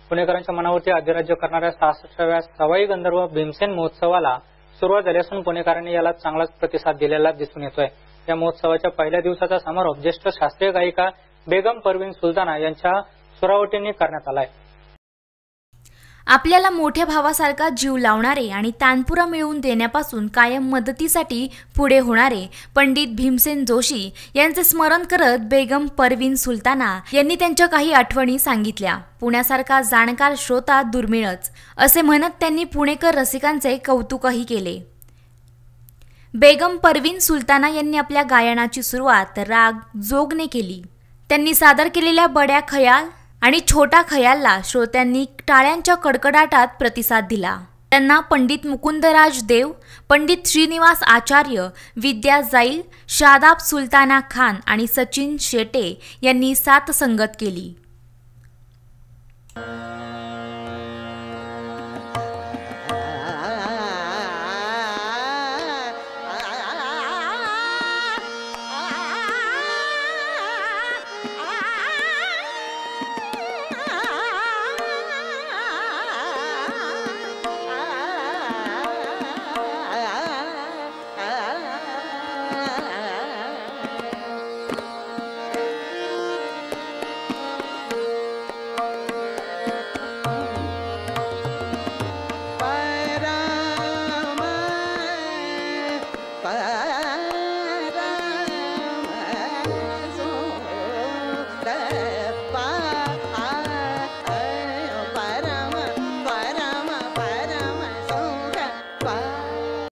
पुणेकरांच्या मनावरती अधिराज्य करणाऱ्या 66व्या सवाई गंधर्व भीमसेन महोत्सवाला सुरुवात झाली असून पुणेकरांनी याला चांगलाच प्रतिसाद दिलेला दिसून येतोय। या महोत्सवाच्या पहिल्या दिवसाचा समारोप ज्येष्ठ शास्त्रीय गायिका बेगम परवीन सुलताना यांच्या सुरावटीने करण्यात आलाय। आपल्याला मोठ्या भावासारखा जीव लावणारे आणि तानपुरा मिळवून देण्यापासून कायम मदतीसाठी पुढे होणारे पंडित भीमसेन जोशी यांचे स्मरण करत बेगम परवीन सुलताना यांनी त्यांच्या काही आठवणी सांगितल्या। पुण्यासारखा जाणकार श्रोता दुर्मिळच असे म्हणत त्यांनी पुणेकर रसिकांचे कौतुकही केले। बेगम परवीन सुलताना यांनी आपल्या गायनाची सुरुवात राग जोगने केली। त्यांनी सादर केलेल्या बड्या खयाल आणि छोटा खयालला श्रोत्यांनी टाळ्यांच्या कडकडाटात प्रतिसाद दिला। त्यांना पंडित मुकुंदराज देव, पंडित श्रीनिवास आचार्य, विद्या जाईल, शादाब सुलताना खान आणि सचिन शेटे यांनी साथ संगत केली।